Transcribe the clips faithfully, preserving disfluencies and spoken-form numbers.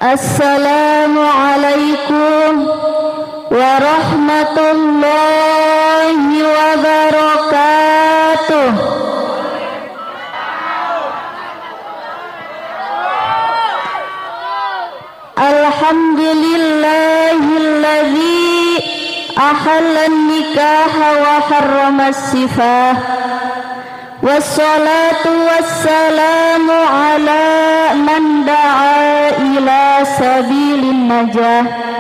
Assalamualaikum warahmatullahi wabarakatuh. Alhamdulillahilladzi ahallan nikaha wa harramas sifah. Wassalatu wassalamu ala man da'a ila sabilin najah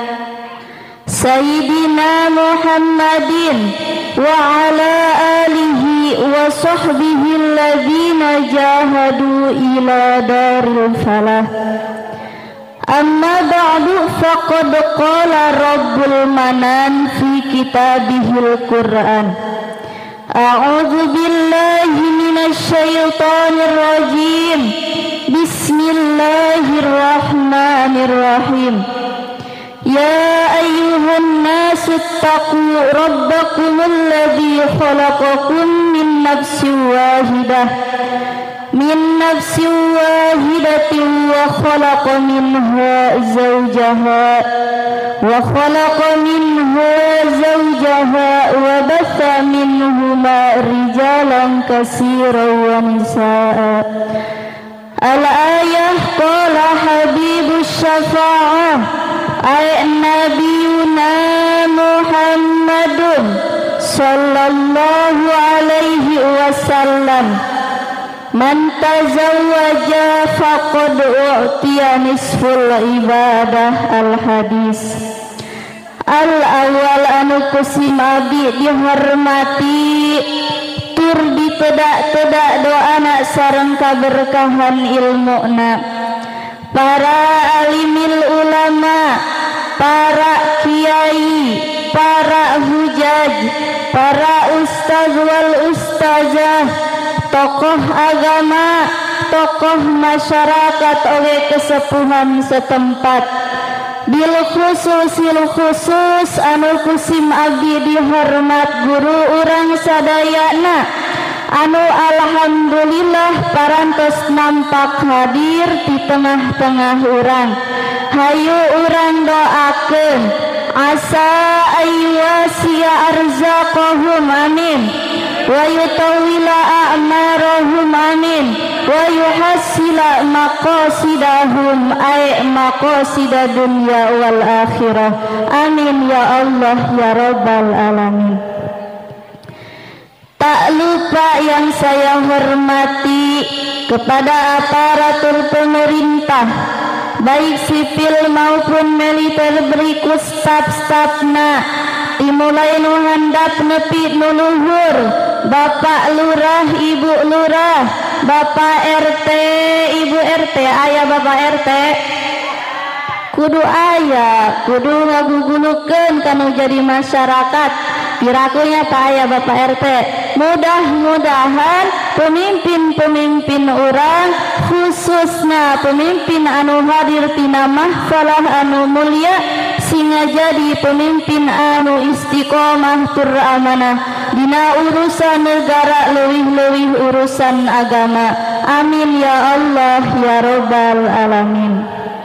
Sayyidina Muhammadin wa ala alihi wa sahbihi alladhina jahadu ila daril falah. Amma ba'du, faqad qala rabbul manan fi kitabihil Qur'an. A'udzu billahi minasy syaithanir rajim. Bismillahirrahmanirrahim. Ya ayyuhan nasu taqu rabbakumul ladzi khalaqakum min nafsin wahidah min nafsin wahidatin wa khalaqa minha zawjaha wa khalaqa minha zawjaha wa batha minhuma rijalan katsiran wa nisaa. Al-ayah qala habibus syafa'ah ay nabiyuna Muhammadun sallallahu alaihi wasallam. Man tazawwaja faqad u'tiya nisful ibadah. Al-hadis. Al-awal anu kusim abdi dihormati tur ditedak-tedak doana sareng kaberkahan ilmuna. Para alimil ulama, para kiai, para hujaj, para ustaz wal ustazah, tokoh agama, tokoh masyarakat oleh kesepuhan setempat. Bil khususil khusus anu kusim abdi dihormat guru urang sadayana anu alhamdulillah parantos nampak hadir di tengah-tengah urang. Hayu urang doakeun asa ayyasiya arzaqahum amin wa yutawila a'marahum amin wa yuhassila maqasidahum ay maqasida dunya wal akhirah amin ya Allah ya rabbal alamin. Tak lupa yang saya hormati kepada aparatur pemerintah baik sipil maupun militer berikut staf-stafna dimulai nu handap nepi nu luhur, Bapak Lurah, Ibu Lurah, Bapak R T, Ibu R T, aya Bapak R T kudu aya, kudu ngagugulukeun kanu jadi masyarakat. Pirakunya tak aya Bapak R T. Mudah-mudahan pemimpin-pemimpin orang khususnya pemimpin anu hadir tina mahfalah anu mulia singa jadi pemimpin anu istiqomah tur amanah dina urusan negara leuwih-leuwih urusan agama. Amin ya Allah ya rabbal alamin.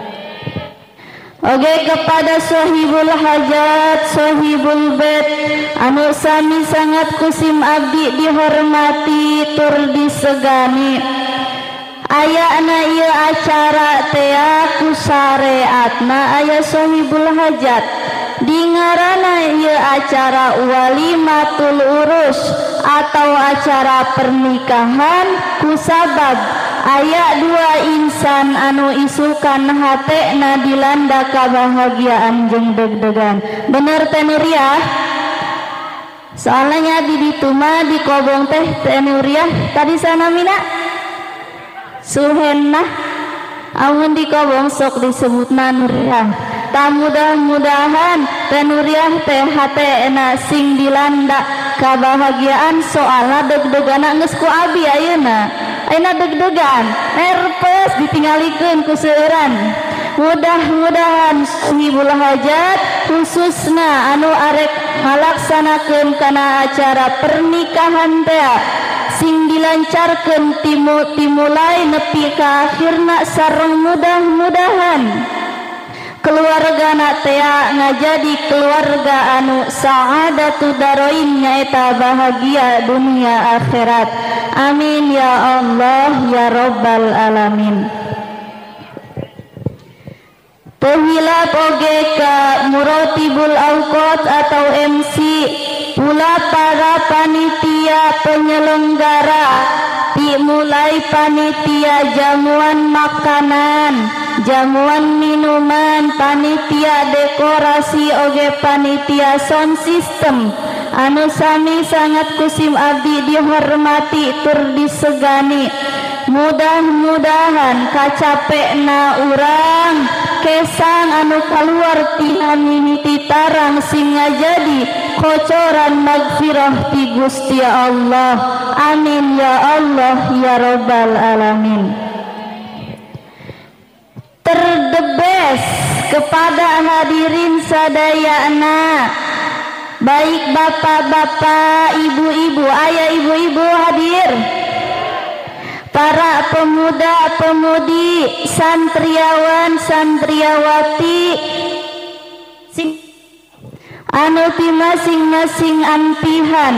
Oke, kepada sahibul hajat, sahibul bait anu sami sangat kusim abdi dihormati tur disegani. Ayana ieu acara teh ku syariatna aya sahibul hajat. Dingarana ieu acara walimatul urus atau acara pernikahan kusabab aya dua insan anu isukan hatena dilanda kabahagiaan jeung deg-degan. Bener teh Nuriah? Soalnya di ditu mah di kobong teh teh Nuriah tadi sana mina Suhenna amun di kobong sok disebutna Nuriah. Tak mudah-mudahan teh Nuriah teh hatena sing dilanda kabahagiaan soalna deg-degana geus ku abi ayeuna. Aina deg-degan, nerpes ditinggalikeun ku seueuran. Mudah-mudahan sahibul hajat khususna anu arek ngalaksanakeun kana acara pernikahan teh sing dilancarkeun timu timulai nepi ka akhirna sareng mudah-mudahan teh ngajadi keluarga anu sa'adatu daroin nyaeta bahagia dunia akhirat. Amin ya Allah ya Rabbal alamin. Tehilap oge ka Muratibul Awqat atau M C, pula para panitia penyelenggara, dimulai panitia jamuan makanan, jamuan minuman, panitia dekorasi oge panitia sound system anu sami sangat kusim abdi dihormati tur disegani. Mudah-mudahan kacapekna urang kesang anu kaluar tina mimiti tarang singa jadi kocoran magfirah ti Gusti Allah. Amin ya Allah ya Rabbal alamin. Terdebes kepada hadirin sadayana, baik bapak-bapak, ibu-ibu, ayah ibu-ibu hadir, para pemuda-pemudi, santriawan, santriawati, sing anu ti masing-masing ampihan,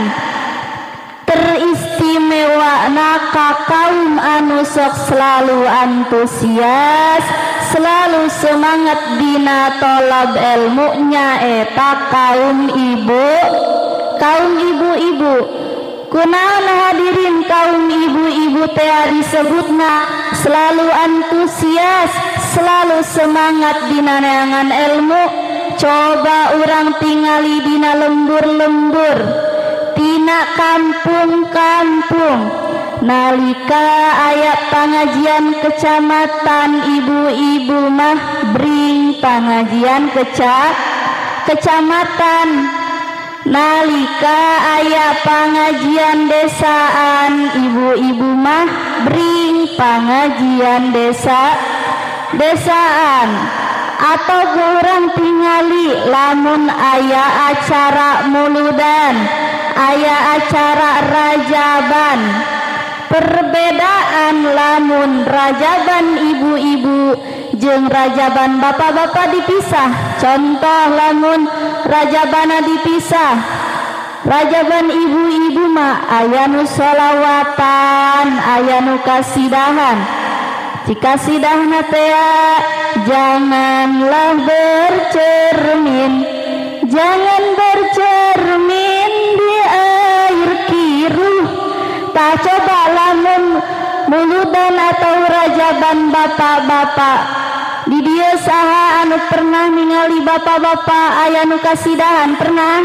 teristimewa ka kaum anu sok selalu antusias, selalu semangat dina tolab ilmunya eta kaum ibu, kaum ibu-ibu. Kunaon hadirin kaum ibu-ibu teh disebutna selalu antusias, selalu semangat dina neangan ilmu. Coba urang tingali dina lembur-lembur, tina kampung-kampung, nalika aya pangajian kecamatan, ibu-ibu mah bring pangajian keca kecamatan. Nalika aya pangajian desaan, ibu-ibu mah bring pangajian desa desaan. Atau kurang tingali lamun aya acara muludan, aya acara rajaban. Perbedaan lamun rajaban ibu-ibu jeung rajaban bapak-bapak dipisah. Contoh lamun rajabana dipisah, rajaban ibu-ibu mah aya nu sholawatan, aya nu kasidahan. Jika sidahna teh janganlah bercermin, jangan bercermin di air kiruh. Tak coba lamun muludan atau rajaban bapak-bapak di dieu saha anu pernah ningali bapak-bapak aya nu kasidahan? Pernah?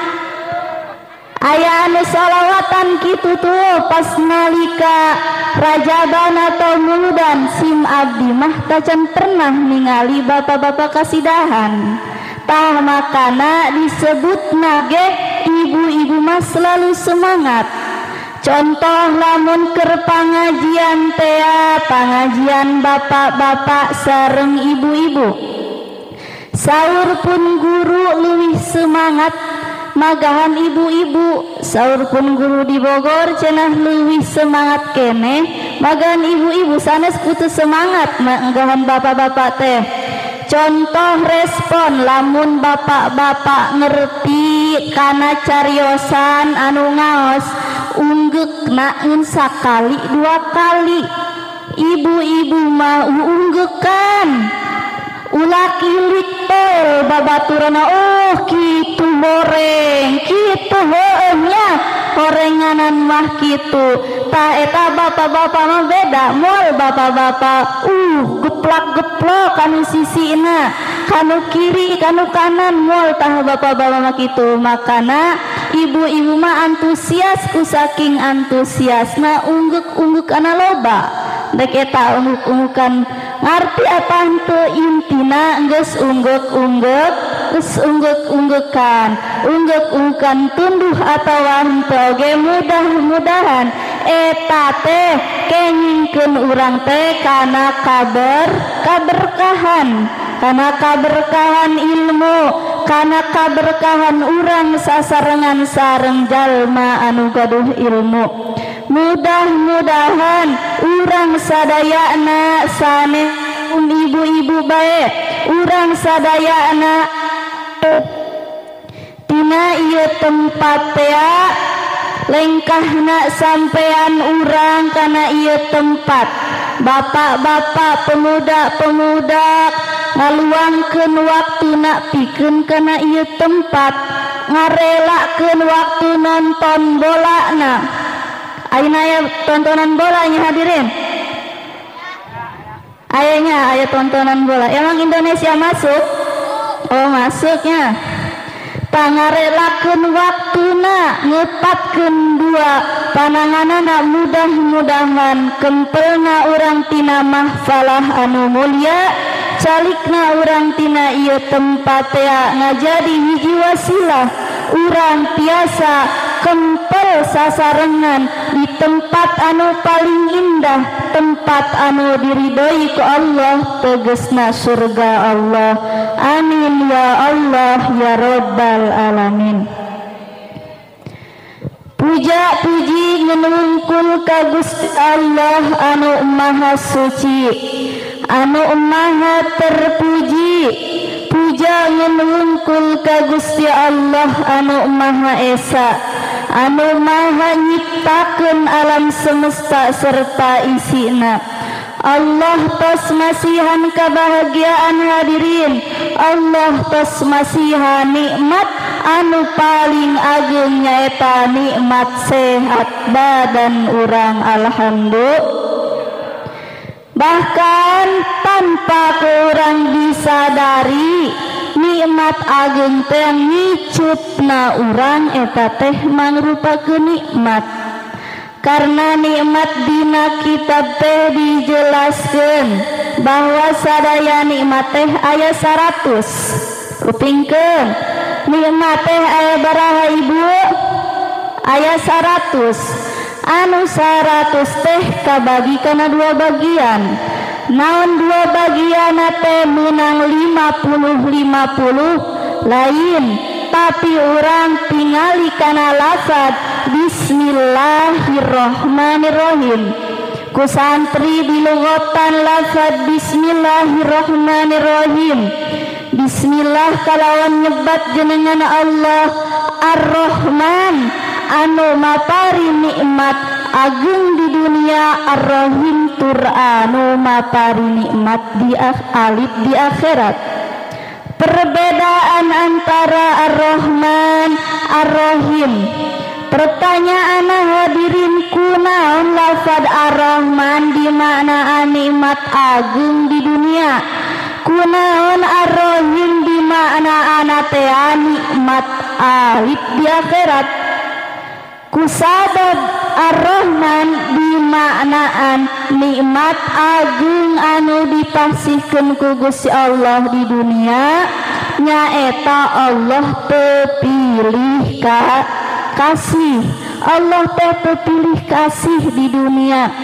Aya anu sholawatan kitu tuh pas nalika rajaban atau muludan. Sim abdi mah tacan pernah ningali bapak-bapak kasidahan. Tah makana disebutna ge ibu-ibu mah selalu semangat. Contoh lamun keur pangajian teh, pangajian bapak-bapak sareng ibu-ibu, saur pun guru leuwih semangat magahan ibu-ibu. Saur pun guru di Bogor cenah leuwih semangat kene magahan ibu-ibu sanes kudu semangat magahan bapak-bapak teh. Contoh respon lamun bapak-bapak ngerti kana cariosan anu ngaos, unggek naun sakali dua kali. Ibu-ibu mah unggekan ulah kilik tol babaturana, oh kitu goreng kitu heueuh nya gorenganan mah kitu. Tah eta bapak-bapak mah beda, moal bapak-bapak uh geplak-geplok kanu sisina, kanu kiri kanu kanan, moal tah bapak-bapak mah kitu. Makana ibu-ibu mah antusias, ku saking antusiasna ungguk-ungguk ana loba. Dek eta ungguk-unggukan ngarti apa henteu intina geus ungguk-ungguk, geus ungguk-unggukan, ungguk-unggukan tunduh atawa henteu ge mudah-mudahan eta teh kengingkeun urang teh kana kaber kaberkahan, kana kaberkahan ilmu, kana kaberkahan urang sasarengan sareng jalma anu gaduh ilmu. Mudah-mudahan urang sadayana sanes pikeun ibu-ibu bae urang sadayana tina ieu tempat teh lengkahna sampean urang kana ieu tempat. Bapak-bapak, pemuda-pemuda ngaluangkeun waktuna pikeun kana ieu tempat, ngarelakeun waktu nonton bolana. Ayeuna aya tontonan bola nya hadirin. Ayahnya aya tontonan bola. Emang Indonesia masuk? Oh, masuknya. Pangarelakeun waktuna ngepatkeun dua pananganana mudah-mudahan kempelna urang tina mahfalah anu mulia calikna urang tina ieu tempat ya ngajadi hiji wasilah urang tiasa kempel sasarengan di tempat anu paling indah, tempat anu diridhoi ku Allah, tegesna surga Allah. Amin ya Allah ya Rabbal alamin. Puja puji ngenungkul ka Gusti Allah anu maha suci, anu maha terpuji. Puja ngenungkul ka Gusti Allah anu maha esa, anu maha nyiptakeun alam semesta serta isina. Allah tos masihan kebahagiaan hadirin, Allah tos masihan nikmat anu paling agung nyaeta nikmat sehat badan urang alhamdulillah. Bahkan tanpa kurang disadari nikmat agung teh ngicupna urang eta teh mangrupakeun nikmat. Karena nikmat dina kitab teh dijelaskeun bahwa sadaya nikmat teh aya seratus. Upingkeun nikmat teh aya baraha ibu? Aya seratus. Anu seratus teh kabagi kana dua bagian. Naon dua bagian teh menang lima puluh lima puluh lain. Tapi orang tingali kana lafad Bismillahirrahmanirrahim. Ku santri dilugotan lafad Bismillahirrahmanirrahim. Bismillah kalawan nyebat jenengan Allah Ar-Rahman anu mapari nikmat agung di dunia, Ar-Rahim tur anu mapari nikmat di alif di akhirat. Perbedaan antara Ar-Rahman Ar-Rahim. Pertanyaan hadirin, kunaon lafad Ar-Rahman di mana nikmat agung di dunia? Kunaon Ar-Rahim di mana teh nikmat alif di akhirat? Kusabab Ar-Rahman di maknaan nikmat agung anu dipasihkeun ku Gusti Allah di dunia nyaeta Allah pepilih ka kasih. Allah teh pepilih kasih di dunia.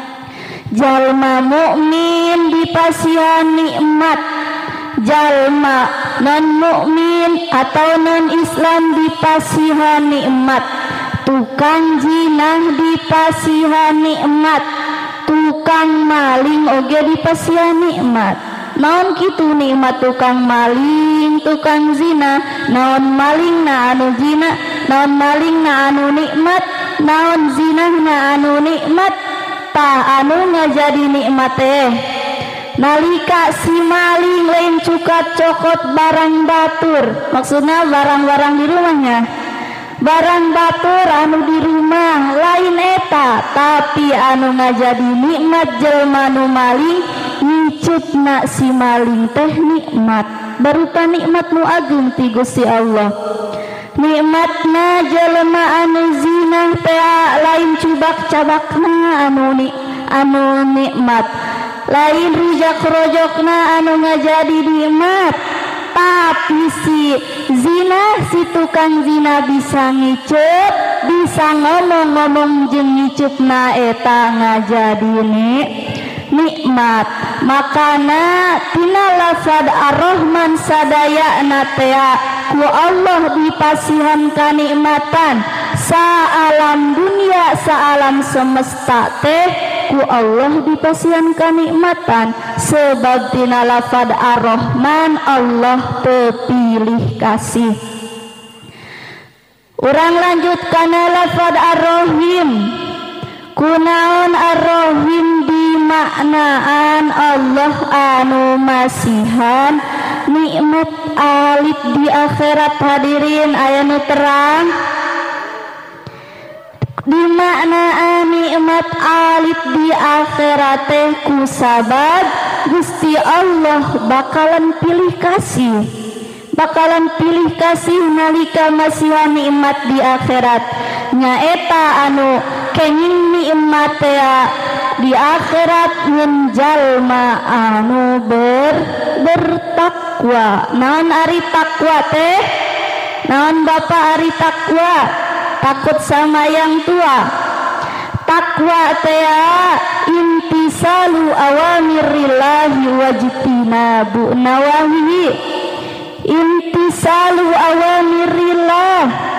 Jalma mukmin dipasihan nikmat, jalma non mukmin atau non Islam dipasihan nikmat. Tukang jinah dipasihan nikmat, tukang maling oge dipasihan nikmat. Naon kitu nikmat tukang maling, tukang zina? Naon maling na anu zina? Naon maling na anu nikmat? Naon zina na anu nikmat? Tah anu ngajadi nikmat teh nalika si maling lain cukat cokot barang batur, maksudnya barang-barang di rumahnya. Barang batur anu di rumah lain eta, tapi anu ngajadi nikmat jelma nu maling nyicutna si maling teh nikmat berupa nikmat nu agung ti Gusti Allah. Nikmatna jelma anu zina teh lain cubak-cabakna anu ni anu nikmat, lain rujak-rojokna anu ngajadi nikmat. Tapi si zina, si tukang zina bisa ngicup, bisa ngomong-ngomong jeung ngicupna eta ngajadi nikmat. Makana tina lafad Ar-Rahman sadayana teh ku Allah dipasihan kanikmatan sa alam dunia, sa alam semesta teh ku Allah dipasihan kanikmatan sebab tina lafad ar-Rahman Allah tepilih kasih. Urang lanjut kana lafad ar-Rahim. Kunaon ar-Rahim dimaknaan Allah anu masihan nikmat alit di akhirat. Hadirin aya nu terang dimaknaan nikmat alit di akhirat teh ku sabab Gusti Allah bakalan pilih kasih, bakalan pilih kasih nalika masihan nikmat di akhirat. Nyaeta anu kenging nikmat ya di akhirat ngan jalma anu ber bertakwa. Naon ari takwa teh? Naon Bapak ari takwa? Takut sama yang tua. Takwa teh intisalu awamirillahi wajtinabu nawahi. Intisalu awamirillah,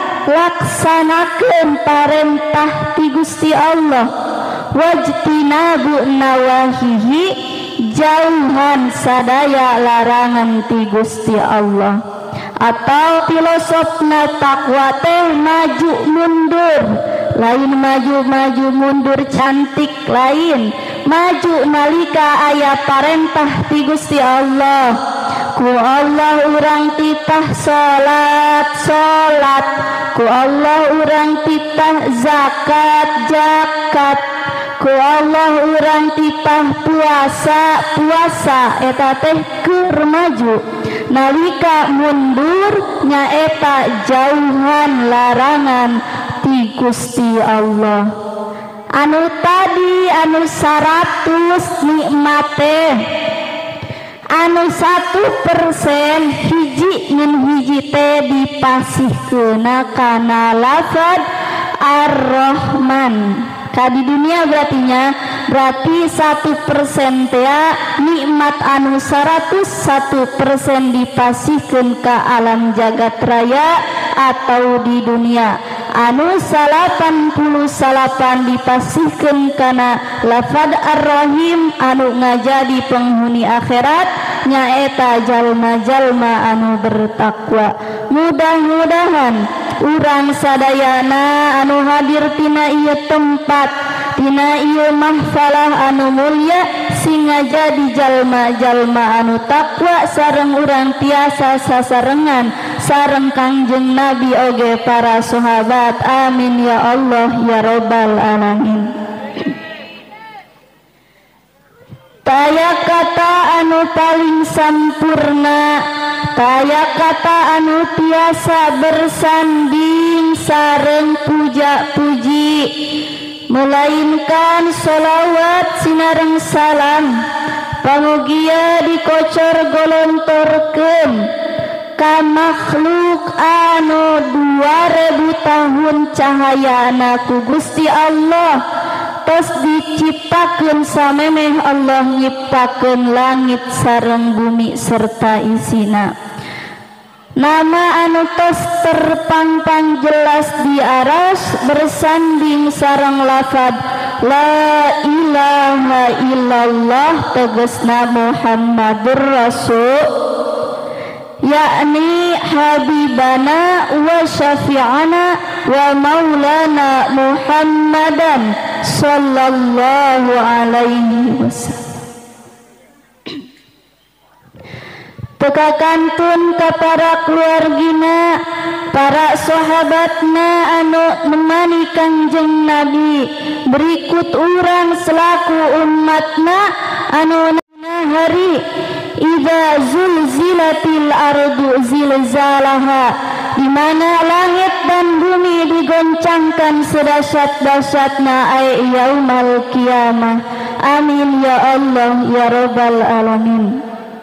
laksanakeun parentah ti Gusti Allah, wajtinabu nawahihi, jauhan sadaya larangan ti Gusti Allah. Atau filosofna takwa teh maju mundur, lain maju maju mundur cantik, lain maju nalika aya parentah ti Gusti Allah. Ku Allah urang titah salat salat, ku Allah urang titah zakat zakat, ku Allah urang titah puasa puasa. Eta teh keur maju, nalika mundur nyaeta jauhan larangan ti Gusti Allah. Anu tadi anu seratus nikmate, anu satu persen hiji ngan hiji teh dipasihkeuna kana lafad ar-Rahman. Di dunia berartinya berarti satu persen teh nikmat anu seratus satu persen dipasihkeun ka alam jagat raya atau di dunia. Anu salapan puluh salapan dipasihkeun kana lafad ar-Rahim anu ngajadi penghuni akhirat nyaeta jalma-jalma anu bertakwa. Mudah-mudahan urang sadayana anu hadir tina ieu tempat, tina ieu mahfalah anu mulia singa jadi jalma-jalma anu takwa sareng urang tiasa sasarengan sareng Kangjeng Nabi oge para sahabat. Amin ya Allah ya rabbal alamin. Taya kata anu paling sampurna, taya kata anu tiasa bersanding sareng puja-puji, melainkan sholawat sinareng salam pamugia dikocor golontorkeun ka makhluk anu dua ribu tahun cahayana ku Gusti Allah. Tos diciptakeun samemeh Allah nyiptakeun langit sareng bumi serta isina. Nama anu tos terpampang jelas di aras bersanding sareng lafad la ilaha illallah tegasna Muhammadur Rasul, yakni habibana wa syafi'ana wa maulana Muhammadan sallallahu alaihi wasallam. Tekakantun ka para keluargina, para sahabatna anu nemani Kangjeng Nabi, berikut urang selaku umatna anu hari idza zulzilatil ardu zilzalaha, di mana langit dan bumi digoncangkan sedahsyat-dahsyatna ay yaumal qiyamah. Amin ya Allah ya rabbal alamin.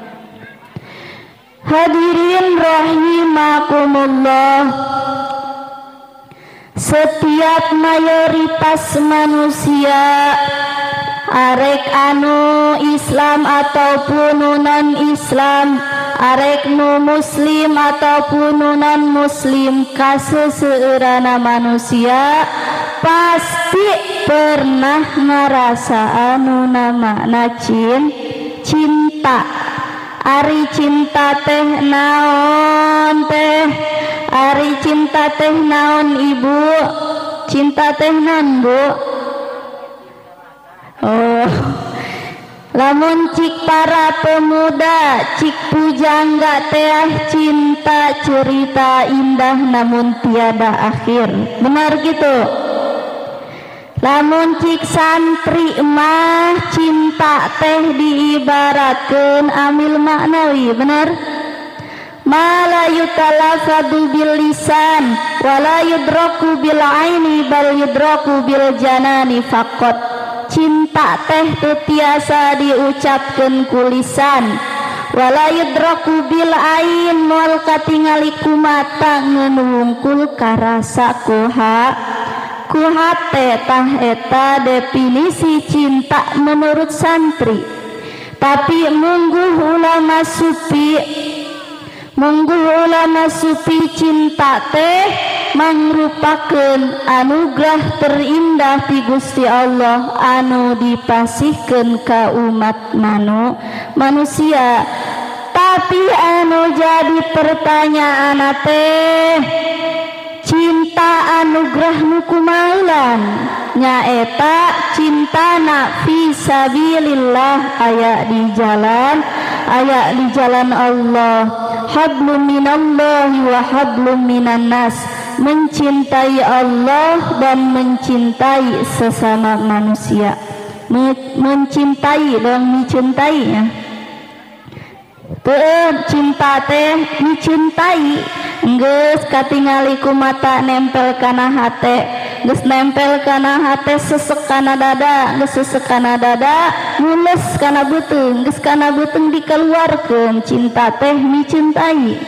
Hadirin rahimakumullah, setiap mayoritas manusia arek anu Islam ataupun non Islam, arek nu muslim ataupun non muslim, kaseseueurana manusia pasti pernah ngerasa anu namana cin cinta. Ari cinta teh naon teh? Ari cinta teh naon ibu? Cinta teh naon bu? Oh, lamun cik para pemuda, cik pujangga teh cinta cerita indah namun tiada akhir. Benar gitu? Lamun cik santri mah cinta teh diibaratkeun amil maknawi. Benar? Ma la yutalafadu bil lisan wala yudraku bil aini bal yudraku bil janani faqat. Cinta teh teu tiasa diucapkeun ku lisan wala yudraku bil ain wal katingali ku mata ngeun wungkul karasa ku ha ku hate. Tah eta definisi cinta menurut santri. Tapi mungguh ulama sufi mungguh ulama sufi cinta teh mangrupakeun anugerah terindah ti Gusti Allah anu dipasihkeun ka umat manu manusia. Tapi anu jadi pertanyaan teh cinta anugerah nu kumailan nyaeta cintana fi sabilillah, aya di jalan aya di jalan Allah. Hablum minallahi wa hablum minan nas, mencintai Allah dan mencintai sesama manusia. Mencintai dan mencintai ya. Teu cinta teh dicintai geus katingali ku mata nempel kana hate, geus nempel kana hate sesek kana dada, geus sesek kana dada mules kana beuteung, geus kana beuteung dikeluarkeun. Cinta teh dicintai.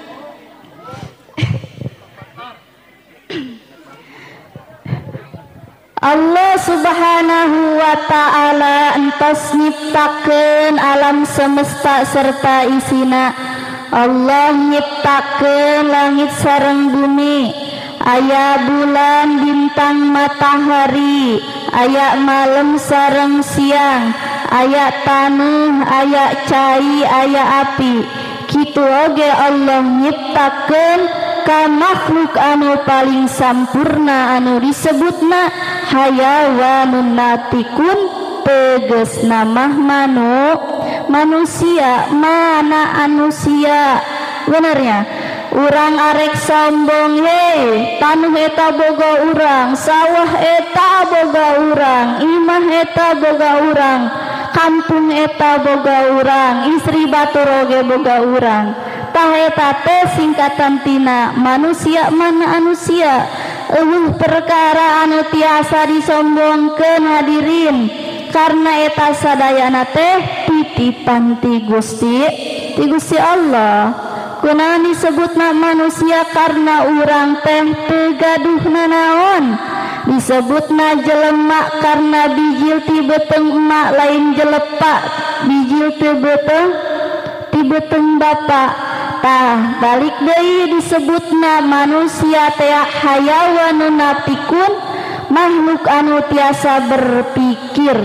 Allah subhanahu wa ta'ala entos nyiptakeun alam semesta serta isina. Allah nyiptakeun langit sareng bumi, aya bulan bintang matahari, aya malam sareng siang, aya taneuh, aya cai, aya api. Kitu oge Allah nyiptakeun ka makhluk anu paling sampurna anu disebutna hayawanun natikun, tegesna mah manu manusia. Mana anusia? Benernya urang arek sombong he, tanuh eta boga urang, sawah eta boga urang, imah eta boga urang, kampung eta boga urang, istri batur oge boga urang. Tah eta teh singkatan tina manusia. Mana manusia? Eueuh perkara anu tiasa disombongkeun hadirin, karena eta sadayana teh titipan ti Gusti ti Gusti Allah. Kunaon disebutna manusia? Karena urang teh teu gaduhna naon. Disebutna jelema karena bijil ti beuteung emak lain jelepa, bijil ti beuteung ti beuteung bapa. Tah balik deui disebutna manusia teh hayawanun natikun, makhluk anu tiasa berpikir.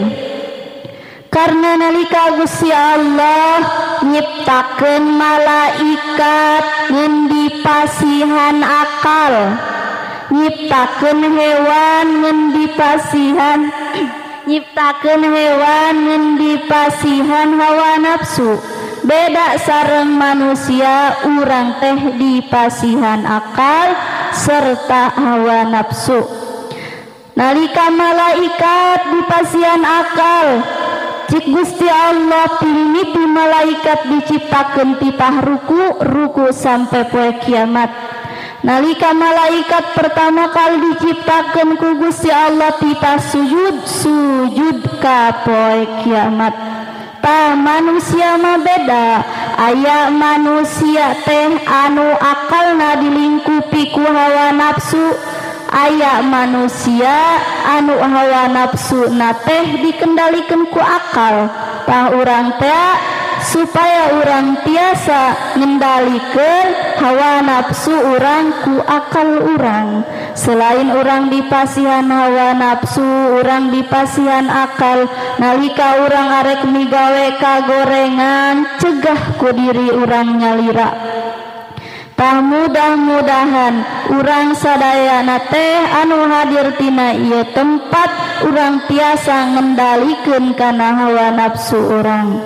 Karena nalika Gusti Allah nyiptakeun malaikat ngeun dipasihan akal, nyiptakeun hewan ngeun dipasihan nyiptakeun hewan ngeun dipasihan hawa nafsu. Beda sareng manusia, urang teh dipasihan akal serta hawa nafsu. Nalika malaikat dipasihan akal, cik Gusti Allah timiti malaikat diciptakeun titah ruku ruku sampai poe kiamat. Nalika malaikat pertama kali diciptakeun ku Gusti Allah titah sujud sujud ka poe kiamat. Tah manusia mah beda. Aya manusia teh anu akalna dilingkupi ku hawa nafsu, aya manusia anu hawa nafsu na teh dikendalikeun ku akal. Tah urang teh supaya urang tiasa ngendalikeun hawa nafsu urang ku akal urang. Selain urang dipasihan hawa nafsu, urang dipasihan akal. Nalika urang arek migawe kagorengan, cegah ku diri urang nyalira. Tah mudah-mudahan urang sadayana teh anu hadir tina ieu tempat urang tiasa ngendalikeun kana hawa nafsu urang.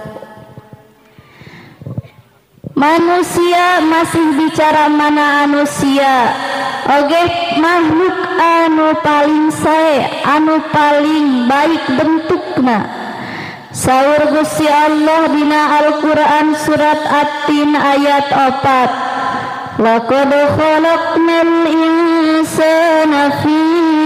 Manusia masih bicara mana manusia, oge makhluk anu paling sae, anu paling baik bentukna. Saur Gusti Allah dina Al-Qur'an surat At-Tin ayat opat. Laqad khalaqnal insana fi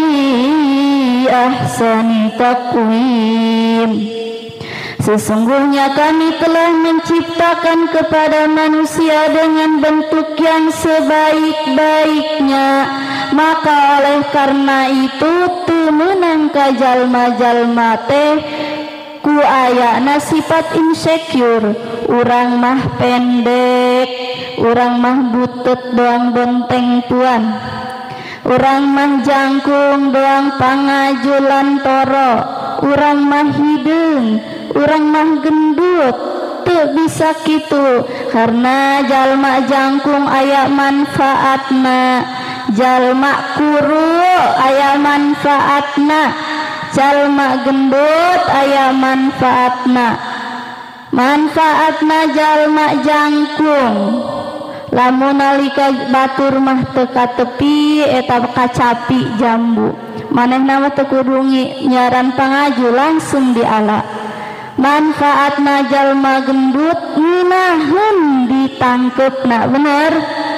ahsani taqwim. Sesungguhnya kami telah menciptakan kepada manusia dengan bentuk yang sebaik-baiknya, maka oleh karena itu temenang ka jalma-jalma teh ku ayana sifat insecure. Urang mah pendek, urang mah butut doang benteng tuan, urang mah jangkung doang pangajulan toro, urang mah hideung, urang mah gendut. Teu bisa kitu karena jalma jangkung aya manfaatna, jalma kuru aya manfaatna, jalma gendut aya manfaatna. Manfaatna jalma jangkung, lamun nalika batur mah teu ka tepi eta kacapi jambu, manehna mah teu kudu nyaran pangaju langsung diala. Manfaatna jalma gendut ngeunaheun ditangkeupna, bener?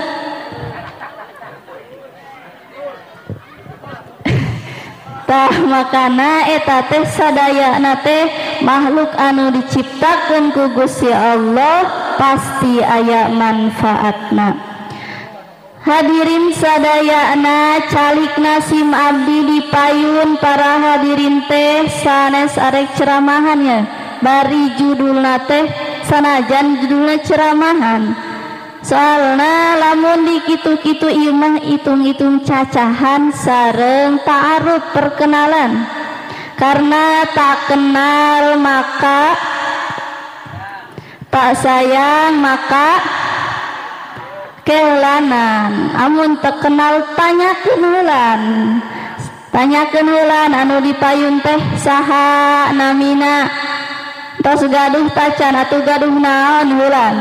Tah makana eta teh sadayana teh makhluk anu diciptakeun ku Gusti Allah pasti aya manfaatna. Hadirin sadayana, calik nasim abdi dipayun para hadirin teh sanes arek ceramahannya. Bari judulna teh sanajan judulna ceramahan. Soalna lamun di kitu-kitu ieu mah itung-itung cacahan sareng ta'aruf perkenalan. Karena tak kenal maka tak sayang maka kehelanan. Amun tak kenal tanyakeun heulan. Tanyakeun heulan anu dipayun teh saha namina. Tos gaduh tacan atuh gaduh naon heulan.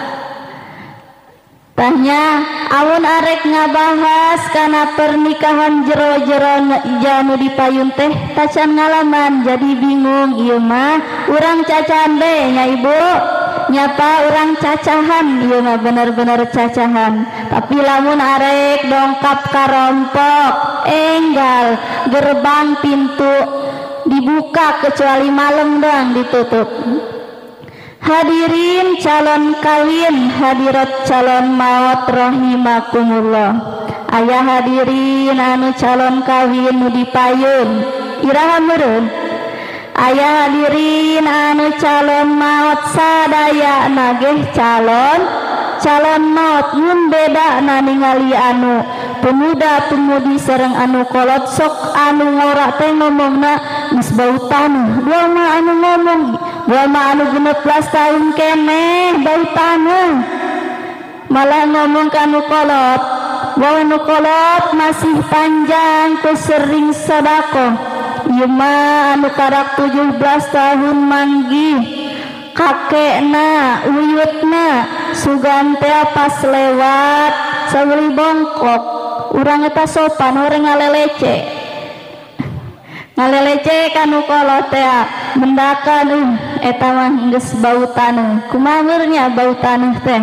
Tanya, amun arek ngabahas kana pernikahan jero-jero janu dipayun teh tacan ngalaman jadi bingung. Ieu mah urang cacahan be nya ibu, nyapa urang cacahan, ieu mah bener-bener cacahan. Tapi lamun arek dongkap karompok enggal gerbang pintu dibuka kecuali malam doang ditutup. Hadirin calon kawin, hadirat calon maut rahimakumullah. Aya hadirin anu calon kawin nu dipayun iraha meureun. Aya hadirin anu calon maut sadayana ge calon calon maut. Mun beda na ningali anu pemuda-pemudi sareng anu kolot, sok anu ngora teh ngomongna geus bau taneuh. Dua mah anu ngomong, dua mah anu genep belas tahun keneh bau taneuh. Malah ngomong ka anu kolot, bahwa anu kolot masih panjang ku sering sedekah. Ieu mah anu karak tujuh belas tahun manggih. Kakekna, uyutna, sugan teh pas lewat saweuli bongkok. Urang eta sopan orang ngalelece. Ngalelece kanu kolot teh mendakan uh eta mah geus bau taneuh. Kumaha meureunnya bau taneuh teh?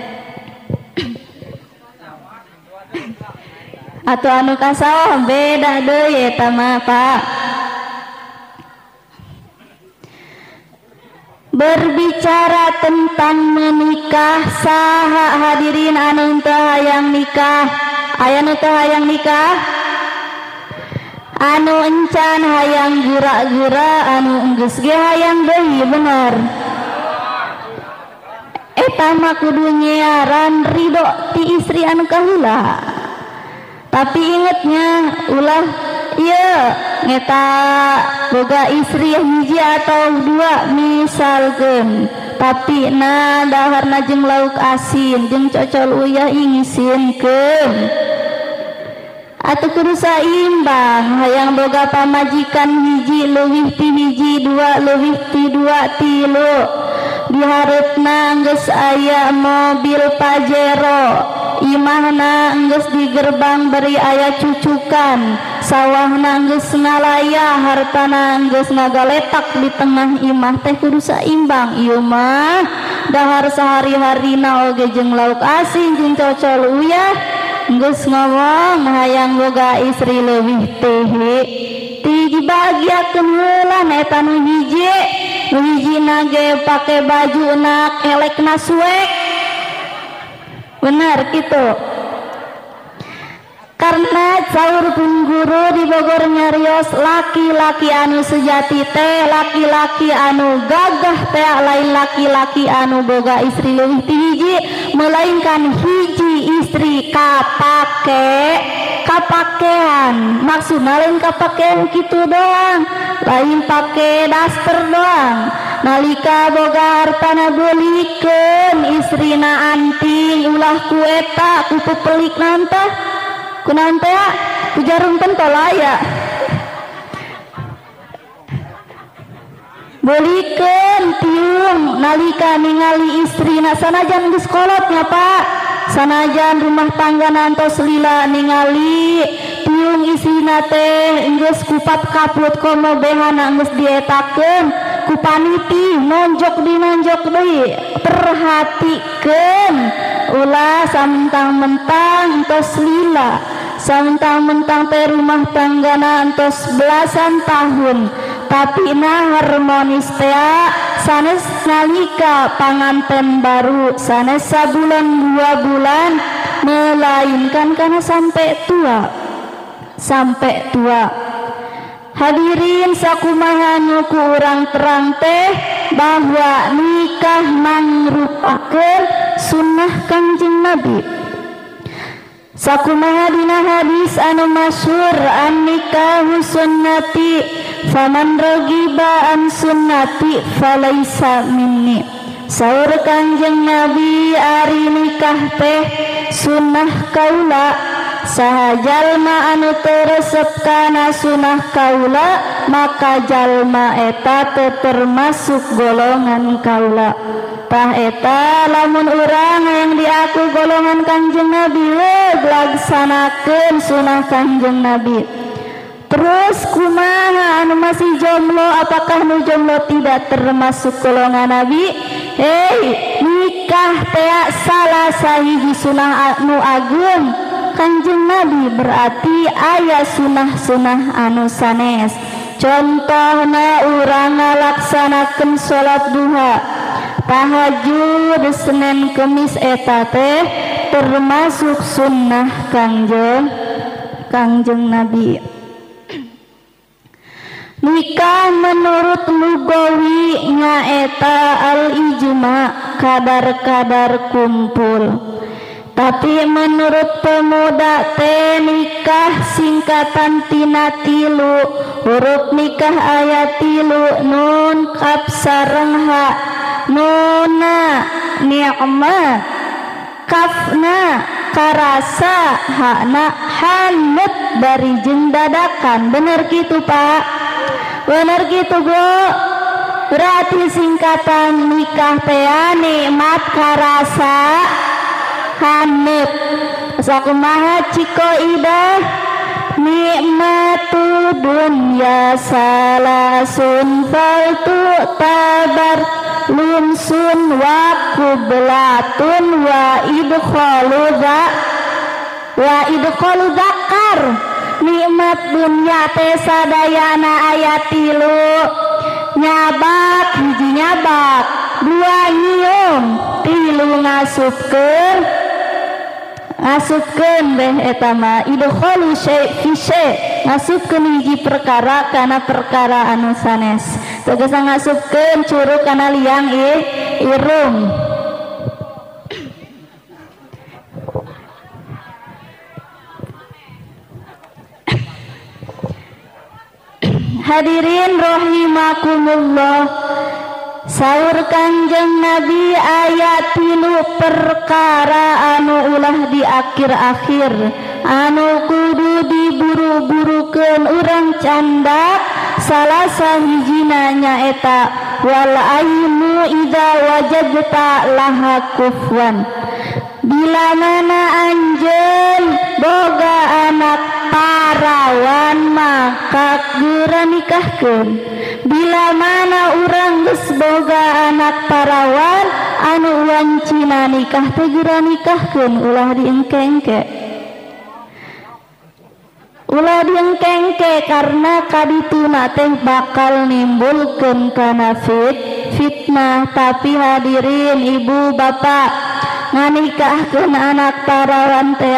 Atuh anu ka sawah beda deui eta mah, Pak. Berbicara tentang menikah, saha hadirin anu teu hayang nikah? Aya nu teu hayang nikah? Anu encan hayang geura-geura, anu geus ge hayang deui, bener. Eta mah kudu nyiaran ridho ti istri anu kaheula. Tapi ingetnya ulah iya ngeta boga istri hiji atau dua misalkan, tapi na daharna jeung lauk asin jeung cocol uyah ingisinkeun atuh kudu saimbang. Hayang boga pamajikan hiji leuwih ti hiji, dua leuwih ti dua, tilu di hareupna geus aya mobil Pajero, imahna geus di gerbang beri aya cucukan, sawahna geus ngalaya, hartana geus ngagaletak di tengah imah, teh kudu saimbang. Ieu mah dahar sahari-harina oge jeung lauk asin jeung cocol uyah geus ngomong hayang boga istri leuwih teh ti dibagiakeun heula eta nu hiji, nu hijina ge pake baju na elekna suek. Benar gitu. Karena caur pun guru di Bogor nyarios laki-laki anu sejati teh laki-laki anu gagah teh lain laki-laki anu boga istri leuwih ti hiji, melainkan hiji istri kapake kapakean. Maksudna lain kapakean kitu doang, lain pake daster doang. Nalika boga hartana beulikeun istrina anting ulah ku eta ku pepelik nantah kunaon teh ku jarum pentolaya beulikeun tiung nalika ningali istrina sanajan geus kolotnya Pak, sanajan rumah tangga nantos lila ningali tiung istrina teh geus kupat kaput komo behana geus dietakeun ku paniti nonjok di nonjok deui, perhatikeun ulah samentang-mentang tos lila, samentang-mentang teh rumah tanggana entos belasan tahun, tapi nah harmonis teh sanes nalika panganten baru, sanes sabulan dua bulan, melainkan karena sampai tua, sampai tua. Hadirin sakumaha nu ku urang terang teh bahwa nikah mangrupakeun sunnah Kangjeng Nabi. Sakumaha dina hadis anu masyhur an nikahu sunnati faman ragiba an sunnati falaisa minni. Saur Kangjeng Nabi ari nikah teh sunnah kaula, saha jalma anu teu resep kana sunnah kaula maka jalma eta teu termasuk golongan kaula. Tah eta lamun urang yang diaku golongan Kangjeng Nabi we laksanakeun sunnah Kangjeng Nabi. Terus kumaha anu masih jomblo, apakah nu jomblo tidak termasuk golongan Nabi? Hei, nikah teh salah sahiji sunnah anu agung Kangjeng Nabi, berarti aya sunah-sunah anu sanes. Contohna urang ngalaksanakeun salat duha, tahajud Senin Kemis eta teh termasuk sunnah Kangjeng Kangjeng Nabi. Nikah menurut lugawi nyaeta al-ijma, kadar-kadar kumpul. Tapi menurut pemuda teh nikah singkatan tina tilu, huruf nikah ayat tilu, nun kaf sareng ha, nunna ni'mat, kafna karasa, hakna hanut dari jeung dadakan. Bener gitu Pak? Bener gitu Bu? Berarti singkatan nikah teh nikmat karasa hanut. Sakumaha ciko idah nikmatu dunya salasun faltu tabar lumsun wa kublatun wa idkhalu za wa idkhalu zakar. Nikmat dunya teh sadayana aya tilu, nyabak hiji nyabak, dua nyium, tilu ngasupkeun ngasupkeun beh eta mah idkhalu syai' fi syai', ngasupkeun hiji perkara kana perkara anu sanes. Tegasna ngasupkeun curug kana liang i irung. Hadirin rahimakumullah, saur Kanjeng Nabi ayat tilu perkara anu ulah di akhir-akhir anu kudu diburu-burukeun urang candak. Salah sahijina nyaeta wal ainu idza wajadta laha kufwan, bila mana anjeun boga anak parawan maka geura nikahkeun. Bila mana urang geus boga anak parawan anu wancina nikah teh geura nikahkeun, ulah diengke-engke. Ulah diengke-engke karena kadituna teh bakal nimbulkeun kana fit fitnah. Tapi hadirin ibu bapak, nganikahkeun anak parawan teh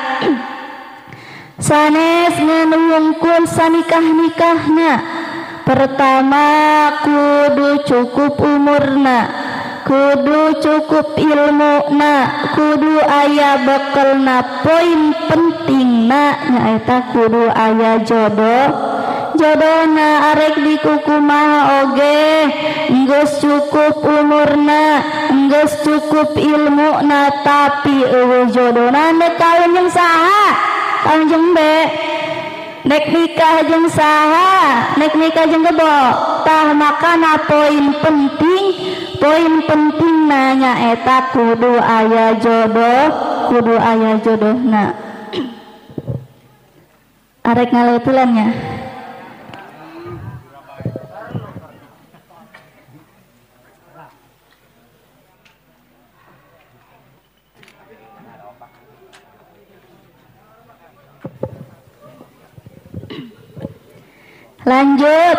sanes ngeunggul sanikah-nikahna. Pertama kudu cukup umurna, kudu cukup ilmuna, kudu aya bekelna. Poin pentingna nyaeta kudu aya jodoh. Jodohna arek di kukumaha oge, geus cukup umurna, geus cukup ilmuna, tapi eueuh jodohna nek kawin jeung saha? Kawin jeung be. Nek nikah jeung saha? Nek nikah jeung gebo. Tah makana poin penting, poin penting nanya eta kudu aya jodoh, kudu aya jodohna. Arek ngaleutulannya. Lanjut,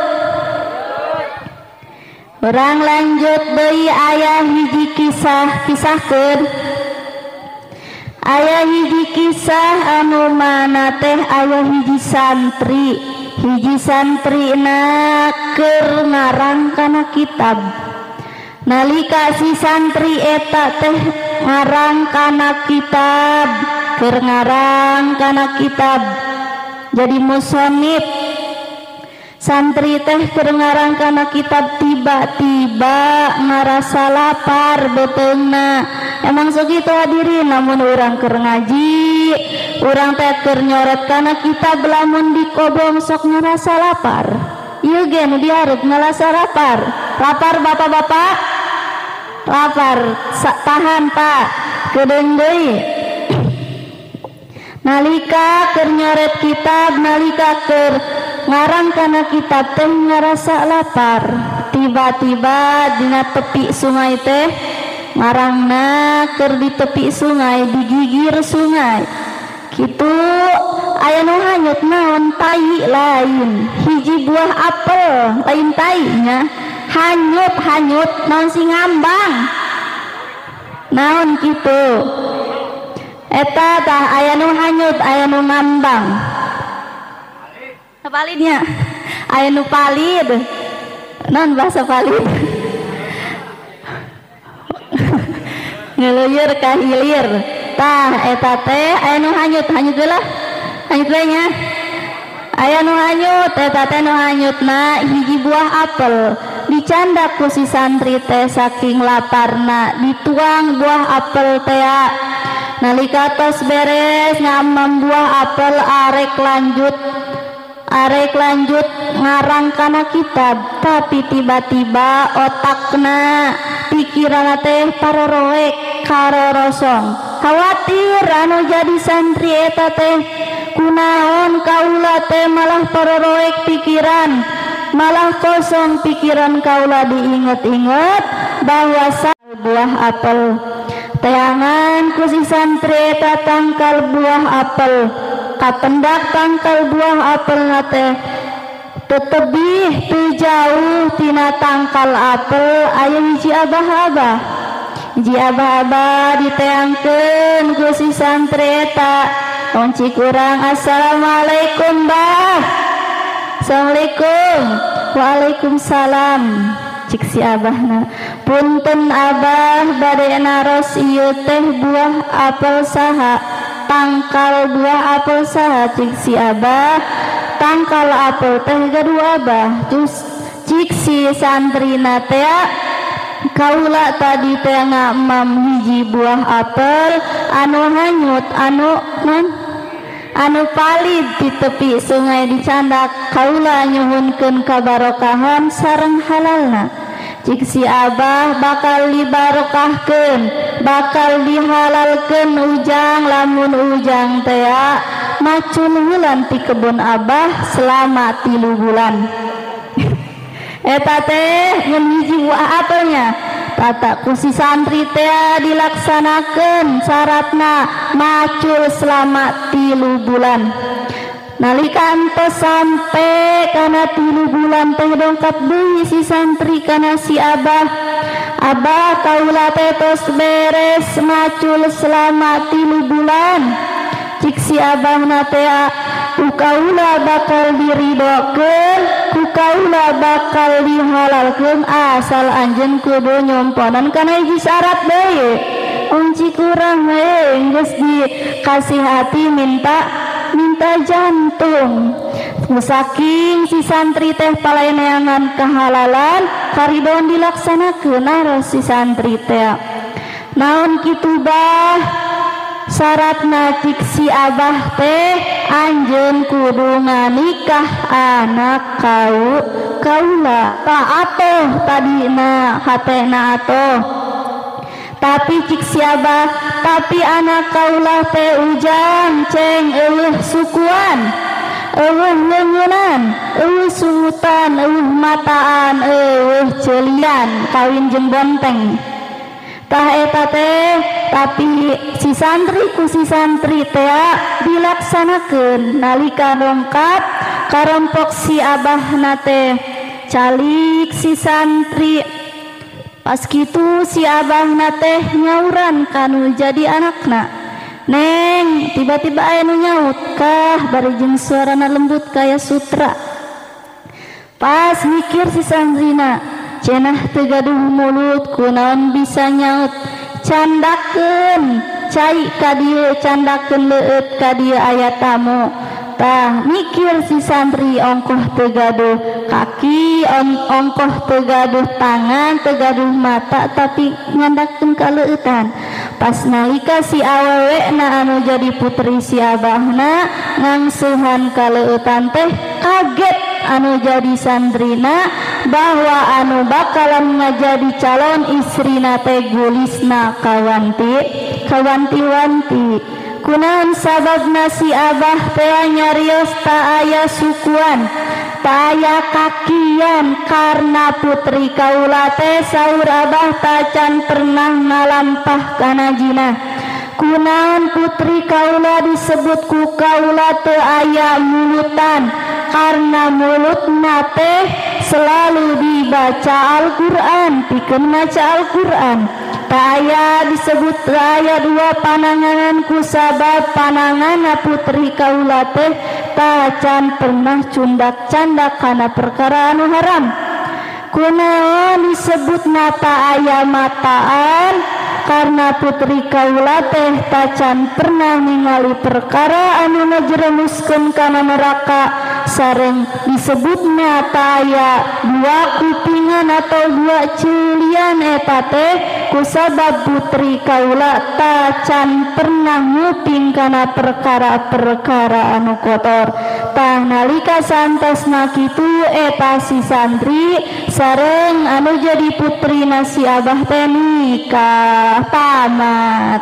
orang lanjut deui aya hiji kisah kisahkeun. Aya hiji kisah anu mana teh aya hiji santri, hiji santrina keur ngarang kana kitab. Nalika si santri eta teh ngarang kana kitab, keur ngarang kana kitab jadi musonif. Santri teh keur ngarang kana kitab tiba-tiba ngarasa lapar beteungna. Emang segitu hadirin, namun urang keur ngaji, urang teh keur nyoret kana kitab lamun dikobong sok ngarasa lapar. Ieu ge nu dihareup ngarasa lapar. Lapar bapak-bapak? Lapar. Sa tahan Pak, kedeung deui. Nalika keur nyoret kitab, nalika keur ngarang kana kitab teh ngarasa lapar. Tiba-tiba dina tepi sungai teh ngarangna keur di tepi sungai, digigir sungai. Kitu aya nu hanyut naon tai lain, hiji buah apel lain tai nya. Hanyut-hanyut naon si ngambang. Naon kitu? Eta tah aya nu hanyut, aya nu ngambang. Palidnya aya nu palid, non bahasa palid ngeluyur ka hilir. Tah eta teh aya nu hanyut, hanyut lah, hanyut we nya. Aya nu hanyut, eta teh nu hanyutna hiji buah apel. Dicandak ku si santri teh saking laparna, dituang buah apel teh. Nalika tos beres ngamam buah apel, arek lanjut arek lanjut ngarang kana kitab. Tapi tiba-tiba otakna, pikiran teh paroroek karorosong. Khawatir anu jadi santri eta teh kunaon kaula teh malah paroroek pikiran, malah kosong pikiran kaula. Diinget-inget bahwa buah apel teangan ku si santri eta tangkal buah apel. Kapendak tangkal buah apel nate tetebih tu jauh tina tangkal apel aya hiji abah-abah. Hiji abah-abah diteangkeun ku si santri eta. Kunci kurang, assalamualaikum Mbah. Assalamualaikum. Waalaikumsalam. Cik si abahna, punten abah bade naros ieu teh buah apel saha? Tangkal buah apel saha? Cik si abah, tangkal apel teh gaduh abah terus cik si santri natea kaula tadi teh ngamam hiji buah apel anu hanyut anu non anu palid di tepi sungai dicandak kaula nyuhunkeun kabarokahan sareng halalna cik si abah bakal dibarokahkeun bakal dihalalkeun ujang lamun ujang teh macul bulan ti kebun abah selama tilu bulan eta teh ngan hiji buah apelnya tata kusi santri teh dilaksanakeun syaratna macul selama tilu bulan nalika tos sampe kana tilu bulan teh dongkap deui si santri kana si abah abah kaula teh tos beres macul selama tilu bulan cik si abah teh ku kaula bakal diridokeun ku kaula bakal dihalalkeun asal anjeun kudu nyomponan kana hiji syarat deui unci kurang we geus dikasih hati minta minta jantung saking si santri teh palaeneangan kehalalan karidon dilaksanakeun naros si santri teh naon kitu bah syaratna cik si abah teh anjeun kudu nganikah anak kau kaula ta atoh tadina hatena atoh tapi cik si abah tapi anak kaula teh ujang ceng eueuh sukuan eueuh leungunan eueuh sungutan eueuh mataan eueuh ceelian kawin jeung bonteng tah eta teh tapi si santri ku si santri teh dilaksanakeun nalika dongkap karompok si abahna teh calik si santri pas kitu si abahna teh nyauran kanu jadi anakna neng tiba-tiba aya nu nyaut kah bari jeung suarana lembut kaya sutra pas mikir si santrina cenah teu gaduh mulut kunaon bisa nyaut candakeun cai ka dieu candakeun leueut ka dieu aya tamu tah mikir si santri ongkoh teu gaduh kaki on, ongkoh teu gaduh tangan teu gaduh mata tapi nyandakeun ka leueutan pas nalika si awewe na anu jadi putri si abahna ngangsuhan ka leueutan teh kaget anu jadi santrina bahwa anu bakalan ngajadi calon istrina teh gulisna kawanti kawanti-wanti kunaon sababna si abah teh nyarios ta aya sukuan ta aya kakian karena putri kaula teh saur abah tacan pernah ngalampah kana jina kunaon putri kaula disebut ku kaula teu aya mulutan karena mulutna teh selalu dibaca Al-Qur'an pikeun maca Al-Qur'an tak aya disebut aya dua pananganan ku sabab pananganna putri kaula teh tacan pernah cundak candak kana perkara anu haram kunaon disebut nata aya mataan karena putri kaula teh tacan pernah ningali perkara anu ngajeremuskeun kana neraka sareng disebutna ta aya dua kupingan atau dua cilian eta teh kusabab putri kaula tacan pernah nguping kana perkara-perkara anu kotor tah nalika santosna kitu eta si santri sareng anu jadi putri si abah teh nikah tamat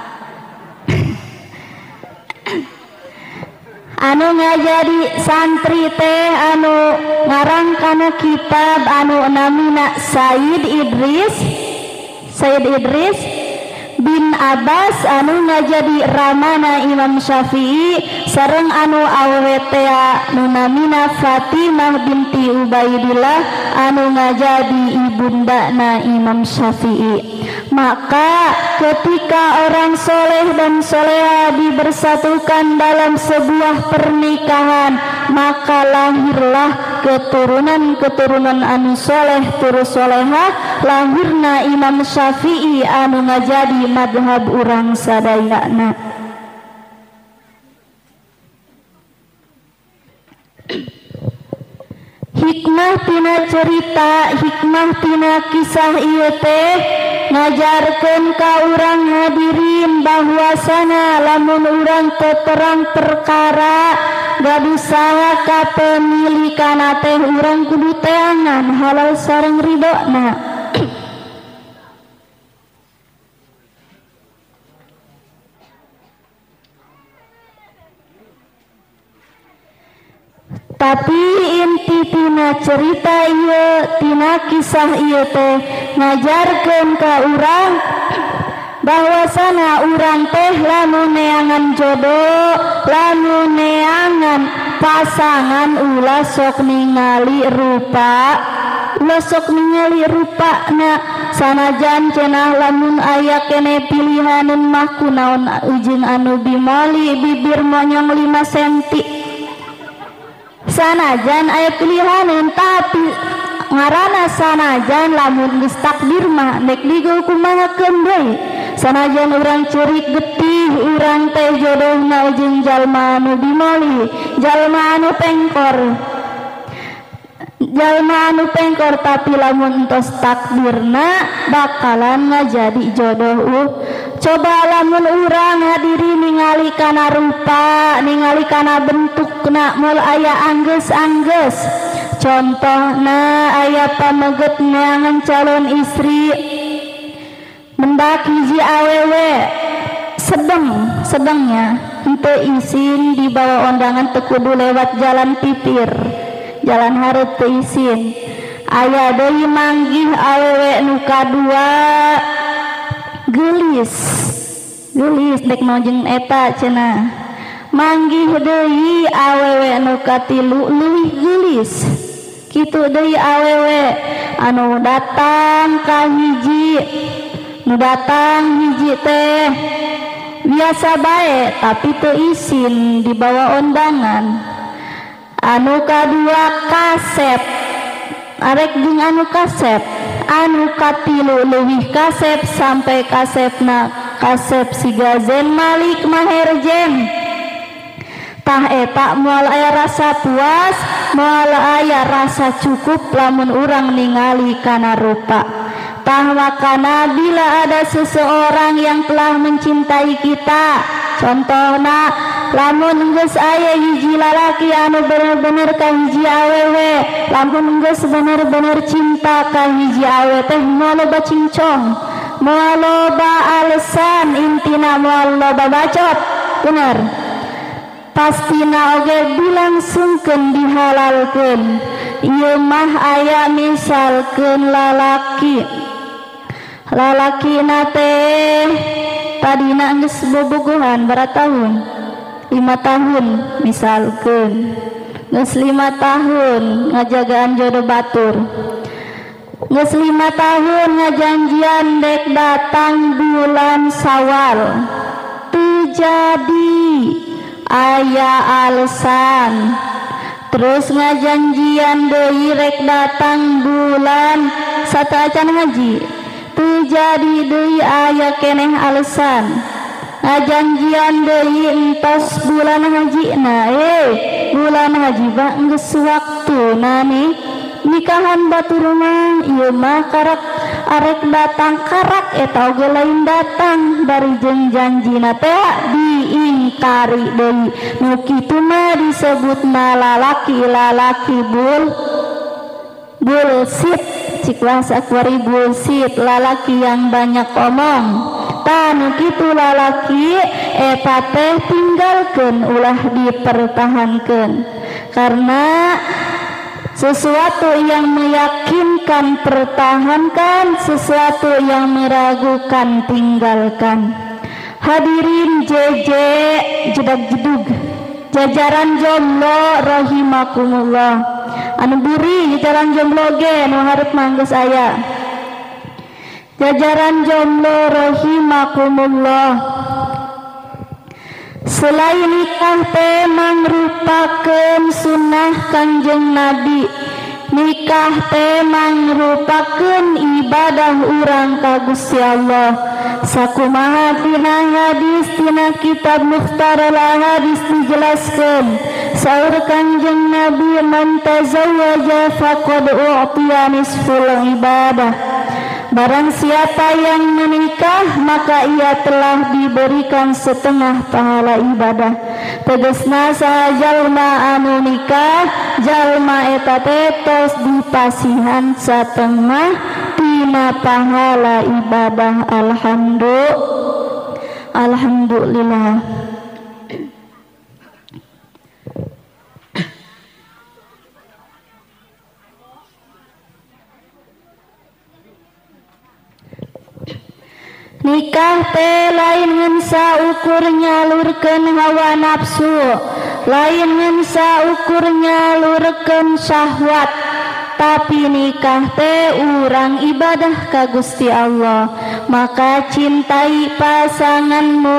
anu ngajadi santri teh anu ngarang kana kitab anu namina Said Idris Said Idris bin Abbas anu ngajadi ramana Imam Syafi'i sareng anu awewe teh nu namina Fatimah binti Ubaidillah anu ngajadi ibundana Imam Syafi'i maka ketika orang soleh dan soleha dibersatukan dalam sebuah pernikahan maka lahirlah keturunan-keturunan anu soleh terus soleha lahirna Imam Syafi'i anu ngajadi madhab urang sadayana. Hikmah tina cerita, hikmah tina kisah ieu teh ngajarkeun ka urang hadirin bahwasana lamun urang teu terang perkara gadusaha ka pemilikana teh urang kudu teangan halal sareng ridona. Tapi inti tina cerita ieu tina kisah ieu teh ngajarkeun ka urang bahwasana urang teh lamun neangan jodoh, lamun neangan pasangan ulah sok ningali rupa, ulah sok ningali rupana sanajan cenah lamun aya keneh pilihaneun mah kunaon ujung anu bimoli bibir monyong lima senti. Sanajan aya pilihaneun tapi ngaranna sanajan lamun geus takdir mah nek digo kumahakeun deui. Sanajan urang ceurik getih urang teh jodohna jeung jalma anu bimoli, jalma anu pengkor, jalma anu pengkor tapi lamun entos takdirna bakalan ngajadi jodoh. uh Coba lamun urang hadiri ningali kana rupa, ningali kana bentukna moal aya anggeus-anggeus. Contohna aya pameget neangan calon istri mendak hiji awewe sedeng sedengnya henteu isin dibawa undangan teu kudu lewat jalan pipir, jalan hareup teu isin. Aya deui manggih awewe nu kadua gelis, gelis dek nojeng eta cenah. Manggih deui awewe nu katilu leuwih gelis. Kitu deui awewe anu datang ka hiji, nu datang hiji teh biasa bae tapi teu isin dibawa undangan. Anu kadua kasep, arek jeung anu kasep. Anu katilu leuwih kasep sampai kasepna kasep siga Zain Malik Maherjen. Tah eta moal aya rasa puas, moal aya rasa cukup lamun urang ningali kana rupa. Tah makana bila ada seseorang yang telah mencintai kita, contohna lamun geus aya hiji lalaki anu bener-bener ka hiji awewe, lamun geus bener-bener cinta ka hiji awewe teh moal loba cincong, moal loba alesan, intina moal loba bacot, bener. Pastina oge dilangsungkeun dihalalkeun. Ieu mah aya misalkeun lalaki, lalakina teh tadina geus bobogohan berapa tahun? lima tahun misalkeun, geus lima tahun ngajagaan jodoh batur, geus lima tahun ngajanjian dek datang bulan Sawal teu jadi aya alasan. Terus ngajanjian deui rek datang bulan sataacan haji teu jadi deui aya keneh alasan. Ngajanjian deui entos bulan hajina, eh bulan haji ba geus waktuna nih nikahan batur mah. Ieu mah karak arek datang karak eta oge lain datang dari jeung janjina teh diingkari deui. Nu kitu mah disebutna lalaki-lalaki bul bullshit, cik bahasa kuari bullshit, lalaki yang banyak omong. Tah nu kitu lalaki eta teh tinggalkeun ulah dipertahankeun karena sesuatu yang meyakinkan pertahankan, sesuatu yang meragukan tinggalkan. Hadirin J J jedag jedug jajaran jomblo rahimakumullah, anu buri jajaran jomblo ge nu hareup manggeus aya. Jajaran jomblo rahimakumullah, selain nikah teh mangrupakeun sunnah Kanjeng Nabi. Nikah teh mangrupakeun ibadah urang ka Gusti Allah. sakumaha tina hadis tina kitab Mukhtarul Ahadits dijelaskeun saur Kanjeng Nabi man tazawwaja faqad u'tiya nisful ibadah. Barang siapa yang menikah maka ia telah diberikan setengah pahala ibadah. Tegasna saha jalma anu nikah jalma eta teh tos dipasihan satengah tina pahala ibadah. Alhamdulillah. Alhamdulillah. Nikah teh lain ngan saukur nyalurkeun hawa nafsu, lain ngan saukur nyalurkeun syahwat, tapi nikah teh urang ibadah ka Gusti Allah. Maka cintai pasanganmu,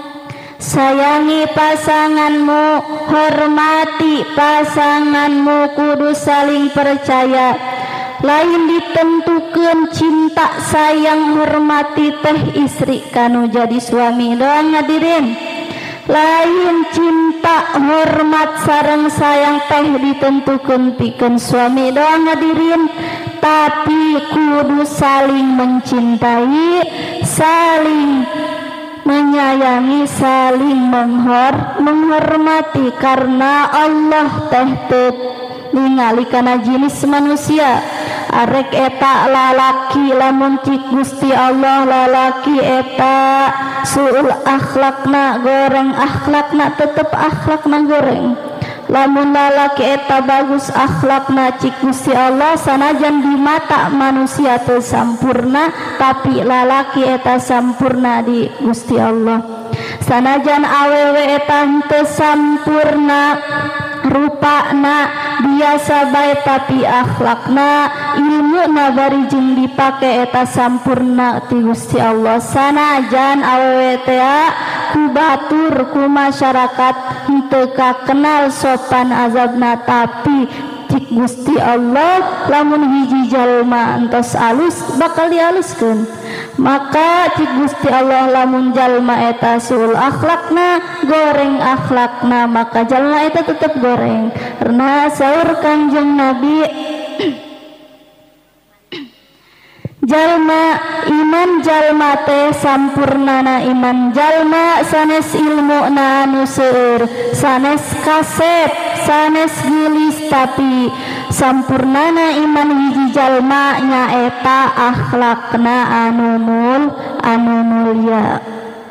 sayangi pasanganmu, hormati pasanganmu, kudu saling percaya. Lain ditentukan cinta sayang hormati teh istri kanu jadi suami doang hadirin. Lain cinta hormat sareng sayang teh ditentukan pikeun suami doang hadirin, tapi kudu saling mencintai, saling menyayangi, saling menghor menghormati karena Allah teh teu ningali kana jenis manusia. Arek eta lalaki lamun cik Gusti Allah lalaki eta suul akhlakna goreng, akhlakna tetep akhlakna goreng. Lamun lalaki eta bagus akhlakna cik Gusti Allah sanajan di mata manusia teu sampurna, tapi lalaki eta sampurna di Gusti Allah. Sanajan awewe eta teu sampurna rupana biasa bae, tapi akhlakna ilmuna bari jeung dipake eta sampurna ti Gusti Allah. Sanajan awewe teh ku batur ku masyarakat henteu kakenal sopan azabna, tapi cik Gusti Allah lamun hiji jalma entos alus bakal dialuskeun. Maka cik Gusti Allah lamun jalma eta suul akhlakna goreng akhlakna maka jalma eta tetep goreng. Karena saur Kanjeng Nabi jalma iman jalma teh sampurnana iman jalma sanes ilmuna anu seueur, sanes kasep, sanes geulis, tapi sampurnana iman hiji jalma nyaeta akhlakna anu mul anu mulia.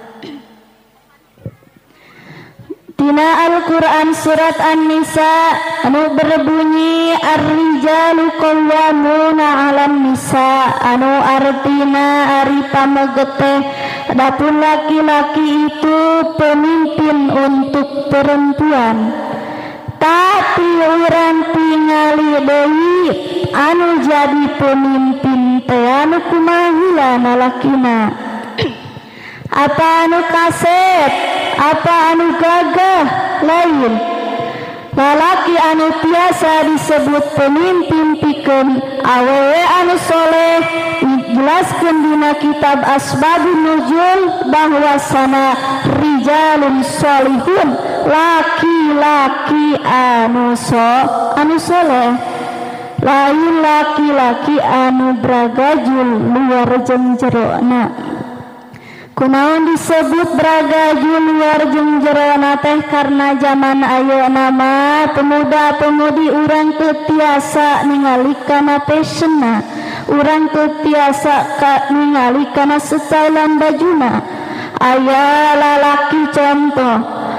Tina Al-Quran surat An-Nisa anu berbunyi ar-rijalu qawwamuna 'alan nisa, anu artina ari pamegeteh adapun laki-laki itu pemimpin untuk perempuan. Tapi urang tingali deui anu jadi pemimpin teh anu kumaha lakina, apa anu kasep, apa anu gagah lain. Lalaki anu tiasa disebut pemimpin pikeun awewe anu soleh. Dijelaskeun dina kitab Asbabun Nuzul bahwasana rijalun solihun, laki-laki anu so anu soleh, lain laki-laki anu bragajul luar jeung jerona. Kunaon disebut bragajul luar jeung jerona teh karena zaman ayeuna mah pemuda-pemudi urang teu tiasa ningali kana fashionna, urang teu tiasa ka ningali kana stylean bajuna. Aya lalaki contoh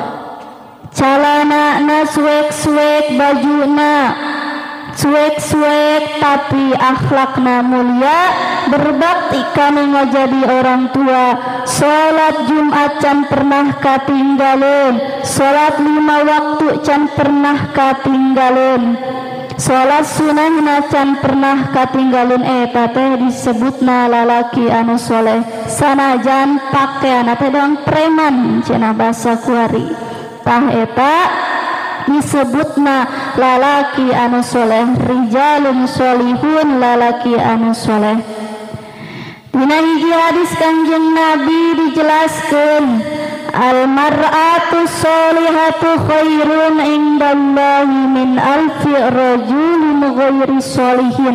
calanana suek-suek, bajuna suek-suek, tapi akhlakna mulia, berbakti kanu ngajadi orang tua, salat Jumat can pernah katinggalin, salat lima waktu can pernah katinggalin, salat sunahna can pernah katinggalin. Eta teh disebutna lalaki anu soleh. Sanajan pakaianna teh doang preman cenah basa kuari, tah eta disebutna lalaki anu soleh, rijalun solihun, lalaki anu soleh. Dina hiji hadis Kanjeng Nabi dijelaskeun al mar'atu sholihatu khairun indallahi min alfi rajulin ghairi sholihin.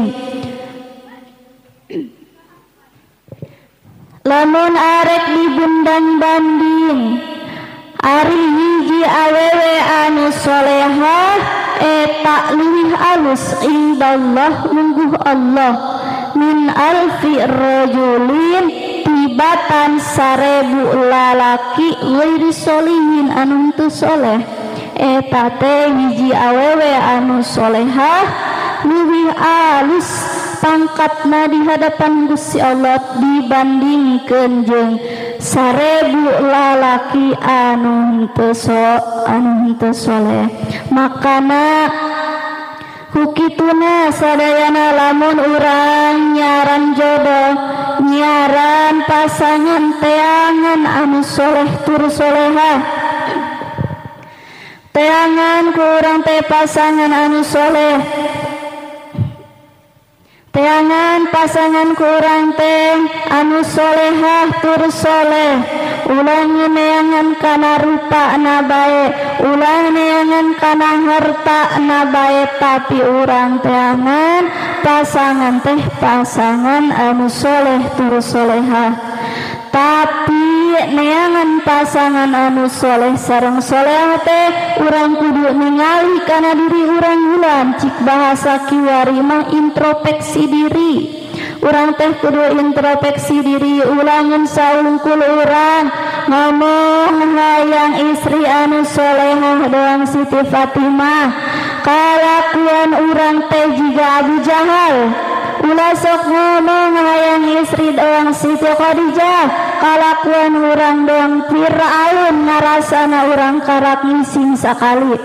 Lamun arek dibundang banding ari hiji awewe anu solehah eta leuwih alus indallah mungguh Allah min alfi rajulin tibatan sarebu lalaki ghairi sholihin anu teu soleh. Eta teh hiji awewe anu solehah leuwih alus pangkatna di hadapan Gusti Allah dibandingkeun jeung sarebu lalaki anu teu anu teu soleh. Makana kukituna sadayana lamun urang nyaran jodoh, nyaran pasangan teangan anu soleh tur solehah, teangan ku urang teh pasangan anu soleh, teangan pasangan kurang teh anu solehah tur soleh, ulang neangan kana rupa na bae, ulang neangan kana harta na bae, tapi urang teangan pasangan teh pasangan anu soleh tur solehah. Tapi neangan pasangan anu soleh sareng soleh teh urang kudu ningali kana diri urang ulan, cik bahasa kiwari mah introspeksi diri. Urang teh kudu introspeksi diri ulangan saungkul urang ngomong hayang istri anu solehah doang Siti Fatimah, kalakuan urang teh jiga Abu Jahal. Ulah sok ngomong hayang istri doang Siti Khadijah, kalakuan urang doang Fir'aun ngarasana urang karak ngising sakali.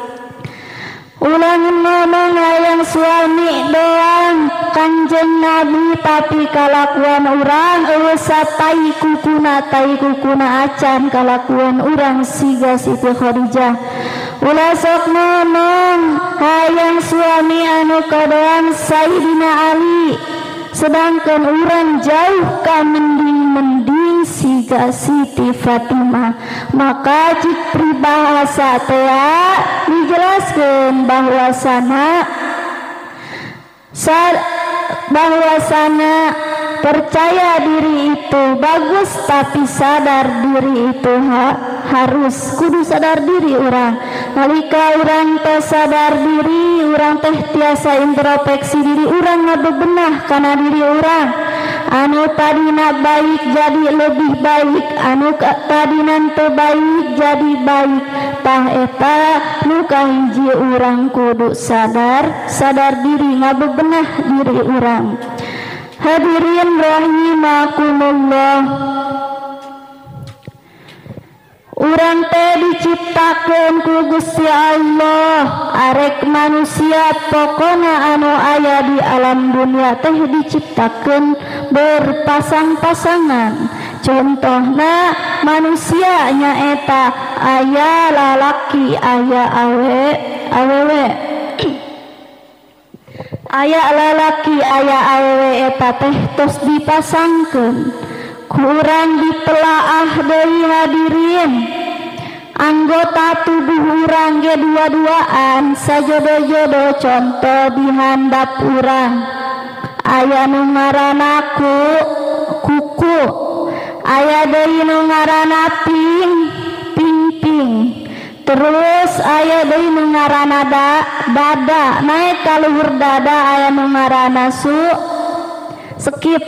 Ulang ngomong hayang suami doang Kanjeng Nabi, tapi kalakuan urang eueuh tai kukuna tai kukuna acan kalakuan urang siga Siti Khadijah. Ulah sok ngomong hayang suami anu kadoang Sayyidina Ali, sedangkan urang jauh ka mending-mending siga Siti Fatimah. Maka jik pribahasa teh dijelaskeun bahwasana bahwasana percaya diri itu bagus, tapi sadar diri itu ha, harus kudu sadar diri urang. Nalika urang teh sadar diri, urang teh tiasa introspeksi diri urang ngabebenah kana diri urang. Anu tadina baik jadi lebih baik, anu tadina teu baik jadi baik. Tah eta nu kahiji urang kudu sadar sadar diri ngabebenah diri urang. Hadirin rahimakumullah, urang teh diciptakeun ku Gusti Allah, arek manusia pokona anu aya di alam dunia teh diciptakeun berpasang-pasangan. Contohna manusia nyaeta aya lalaki aya awe awewe. Aya lalaki aya awewe eta teh tos dipasangkeun, kurang ditelaah deui hadirin. Anggota tubuh urang ge dua-duaan sajodo-jodo, contoh di handap urang aya nu ngaranna kuku, aya deui nu ngaranna ping ping-ping, terus aya deui nu ngaranna da, dada, naik ka luhur dada aya nu ngaranna su skip,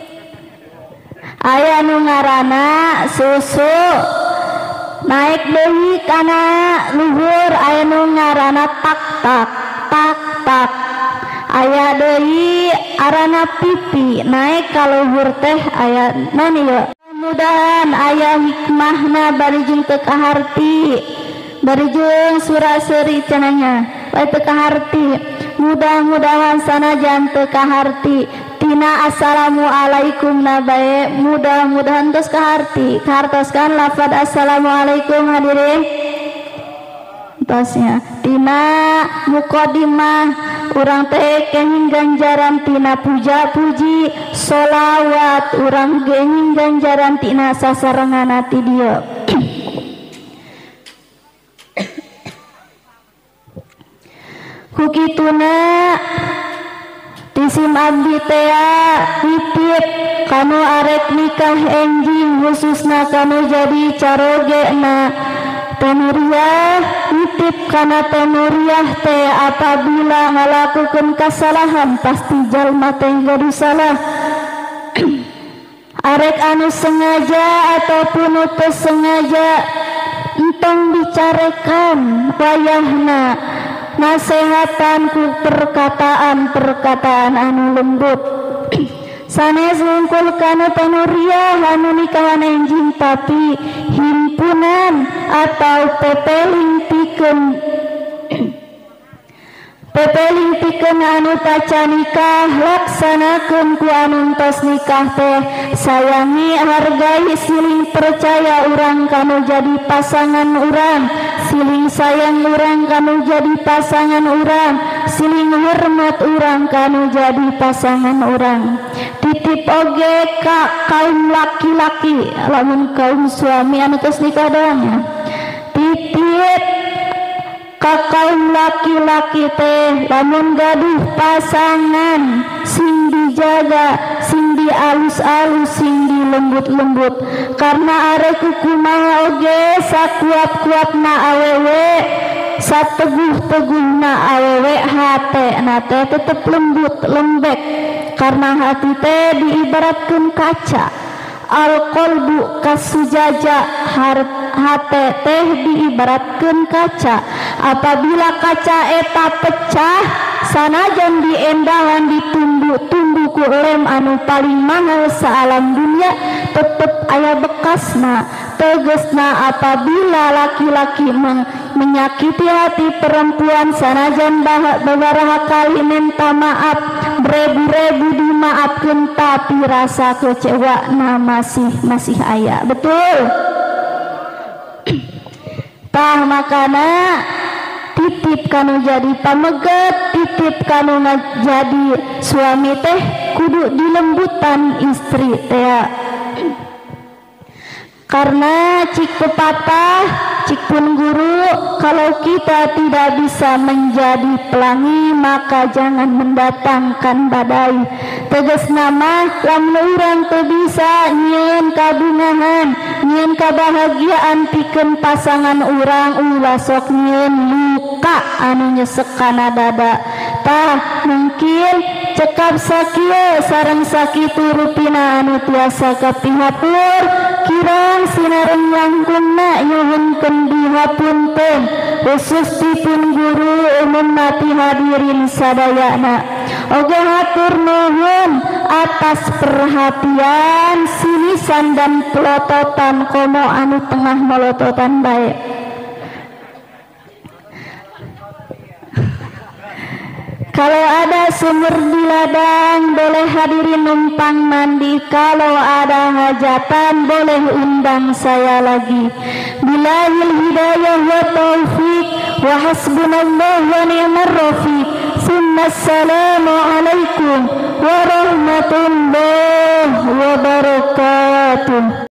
aya nu ngaranna susu, naik deui kana luhur aya nu ngaranna tak tak tak tak, aya deui arana pipi, naik ka luhur teh aya nani ya. Mudahan aya hikmahna bari jeung teu kaharti, bari jeung surah seuri cenanya bae teu kaharti. Mudah-mudahan sanajan teu kaharti tina assalamualaikum na bae, mudah-mudahan tos kaharti. Kahartoskan lafaz assalamualaikum hadirin. Tosnya tina muqaddimah urang teh kenging ganjaran tina puja puji sholawat, urang kenging ganjaran tina sasarengan ti dieu. Kukituna tisim abdi teh titip kanu arek nikah enjing khususna kanu jadi carogena tenuriah, titip kana tenuriah teh apabila ngalakukeun kasalahan pasti jalma teh gaduh salah. Arek anu sengaja ataupun teu sengaja entong dicarekan wayahna nasehatan ku perkataan-perkataan anu lembut. Sanes hungkul kana tenuriah anu nikahan enjing tapi himpunan atau pepeling pikeun pepeling pikeun anu paca nikah laksanakeun ku anu tos nikah teh sayangi hargai siling percaya urang kanu jadi pasangan urang, siling sayang urang kanu jadi pasangan urang, siling hormat urang kanu jadi pasangan urang. Titip oge ka kaum laki-laki lamun kaum suami anu tos nikah doang, titip ka kaum laki-laki teh lamun gaduh pasangan sing dijaga, sing dialus-alus, sing dilembut-lembut, karena arek kumaha oge sakuat-kuatna awewe sateguh-teguhna awewe hate na teh tetep lembut lembek, karena hati teh diibaratkeun kaca, al qalbu kasujaja, hate teh diibaratkeun kaca. Apabila kaca eta pecah sanajan diendahan ditumbu-tumbu ku lem anu paling mahal saalam dunia tetep aya bekasna. Tegesna apabila laki-laki men menyakiti hati perempuan sanajan babaraha kali minta maaf berebu-rebu dimaafkeun tapi rasa kecewa na masih masih aya. Betul? Tah makana titip kanu jadi pamegat, titip kanu jadi suami teh kudu dilembutan istri teh. Karena cik pepatah, cik pun guru, kalau kita tidak bisa menjadi pelangi maka jangan mendatangkan badai. Tegas nama lamun urang teu bisa nyieun kabungahan, nyieun kabahagiaan pikeun pasangan urang, ulah sok nyieun luka anu nyesek kana dada. Tah mungkin cekap sakieu sareng sakitu rupina anu tiasa kapihapur, kirang sinareng langkungna nyuhunkeun dihapunten khusus dipun guru umum mati hadirin sadayana. Oge hatur nuhun atas perhatian sinisan dan pelototan komo anu tengah melototan bae. Kalau ada sumur di ladang boleh hadirin numpang mandi, kalau ada hajatan boleh undang saya lagi. Bilahil hidayah wa taufiq wa hasbunallah wa ni'mar rafiq. Assalamu alaikum warahmatullahi wabarakatuh.